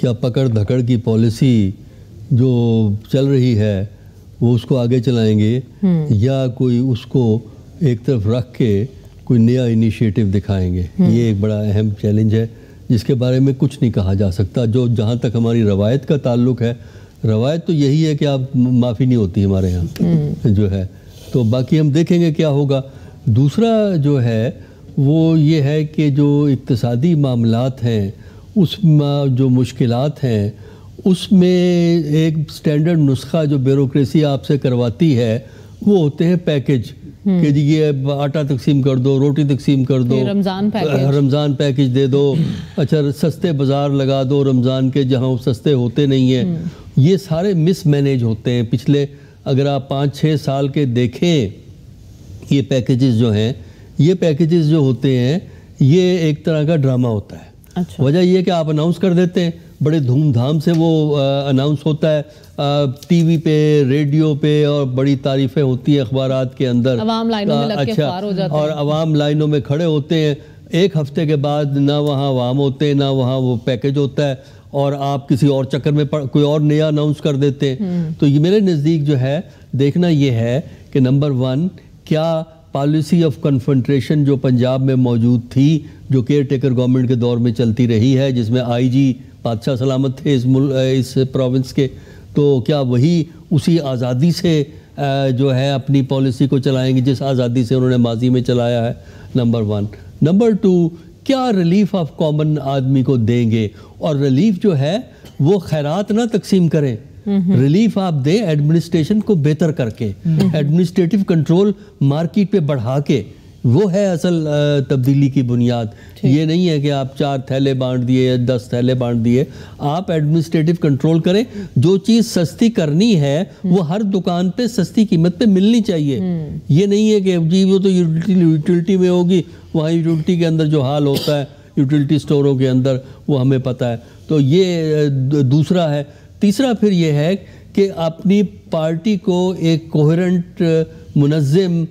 کیا پکڑ دھکڑ کی پالیسی جو چل رہی ہے وہ اس کو آگے چلائیں گے یا کوئی اس کو ایک طرف رکھ کے کوئی نیا انیشیٹو دکھائیں گے. یہ ایک بڑا اہم چیلنج ہے جس کے بارے میں کچھ نہیں کہا جا سکتا. جہاں تک ہماری روایت کا تعلق ہے، روایت تو یہی ہے کہ آپ معافی نہیں ہوتی ہمارے یہاں جو ہے. تو باقی ہم دیکھیں گے کیا ہوگا. دوسرا جو ہے وہ یہ ہے کہ جو اقتصادی معاملات ہیں، اس میں جو مشکلات ہیں، اس میں ایک سٹینڈرڈ نسخہ جو بیوروکریسی آپ سے کرواتی ہے وہ ہوتے ہیں پیکج، کہ جی یہ آٹا تقسیم کر دو، روٹی تقسیم کر دو، رمضان پیکج دے دو، اچھا سستے بازار لگا دو رمضان کے جہاں وہ سستے ہوتے نہیں ہیں. یہ سارے مس مینیج ہوتے ہیں. پچھلے اگر آپ 5-6 سال کے دیکھیں یہ پیکیجز جو ہیں، یہ پیکیجز جو ہوتے ہیں یہ ایک طرح کا ڈرامہ ہوتا ہے. وجہ یہ ہے کہ آپ اناؤنس کر دیتے ہیں، بڑے دھوم دھام سے وہ اناؤنس ہوتا ہے ٹی وی پہ، ریڈیو پہ، اور بڑی تعریفیں ہوتی ہیں اخبارات کے اندر. عوام لائنوں میں لگ کے خوار ہو جاتے ہیں اور عوام لائنوں میں کھڑے ہوتے ہیں. ایک ہفتے کے بعد نہ وہاں عوام ہوتے ہیں نہ وہاں وہ پیکج ہوتا ہے، اور آپ کسی اور چکر میں کوئی اور نیا اناؤنس کر دیتے ہیں. تو یہ میرے نزدیک جو ہے دیکھنا یہ ہے کہ نمبر 1 کیا پالیسی آف کنفرنٹریشن جو پنجاب میں موجود تھی، جو کیئر ٹیکر گورنمنٹ کے دور میں چلتی رہی ہے، جس میں آئی جی بادشاہ سلامت تھے اس پروونس کے، تو کیا وہی اسی آزادی سے جو ہے اپنی پالیسی کو چلائیں گے جس آزادی سے انہوں نے ماضی میں چلایا ہے؟ نمبر 1. نمبر 2 کیا ریلیف آف کامن آدمی کو دیں گے؟ اور ریلیف جو ہے وہ خیرات نہ تقسیم کریں، ریلیف آپ دیں ایڈمنسٹریشن کو بہتر کر کے، ایڈمنسٹریٹو کنٹرول مارکیٹ پہ بڑھا کے. وہ ہے اصل تبدیلی کی بنیاد. یہ نہیں ہے کہ آپ 4 تھیلے بانٹ دیے 10 تھیلے بانٹ دیے. آپ ایڈمنسٹریٹو کنٹرول کریں. جو چیز سستی کرنی ہے وہ ہر دکان پہ سستی قیمت پہ ملنی چاہیے. یہ نہیں ہے کہ جی وہ تو یوٹیلٹی میں ہوگی، وہاں یوٹیلٹی کے اندر جو حال ہوتا ہے یوٹیلٹی سٹوروں کے اندر وہ ہمیں پتہ ہے. تو یہ دوسرا ہے. تیسرا پھر یہ ہے کہ اپنی پارٹی کو ایک کوہرنٹ منظم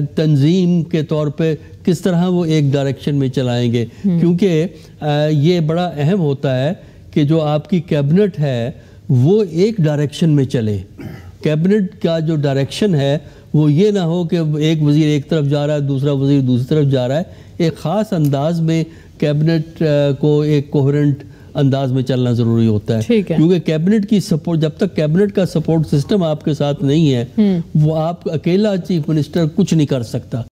تنظیم کے طور پہ کس طرح وہ ایک ڈائریکشن میں چلائیں گے، کیونکہ یہ بڑا اہم ہوتا ہے کہ جو آپ کی کیبنٹ ہے وہ ایک ڈائریکشن میں چلے. کیبنٹ کا جو ڈائریکشن ہے وہ یہ نہ ہو کہ ایک وزیر ایک طرف جا رہا ہے دوسرا وزیر دوسری طرف جا رہا ہے. ایک خاص انداز میں کیبنٹ کو ایک کوہرنٹ انداز میں چلنا ضروری ہوتا ہے، کیونکہ کیبنٹ کی سپورٹ، جب تک کیبنٹ کا سپورٹ سسٹم آپ کے ساتھ نہیں ہے وہ آپ اکیلا چیف منسٹر کچھ نہیں کر سکتا.